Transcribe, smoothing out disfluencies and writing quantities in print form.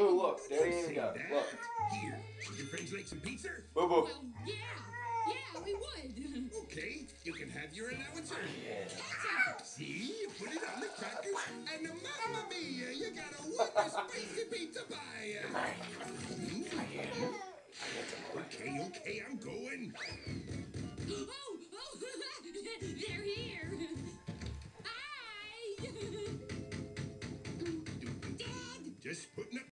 Boo, look. There Don't you say go. that. Look. Here, would your friends like some pizza? Boo boo. Well, yeah, we would. Okay, you can have your allowance early. Yeah. See, you put it on the crackers, and mamma mia, you got a whopper spicy pizza pie. I get it. Okay, I'm going.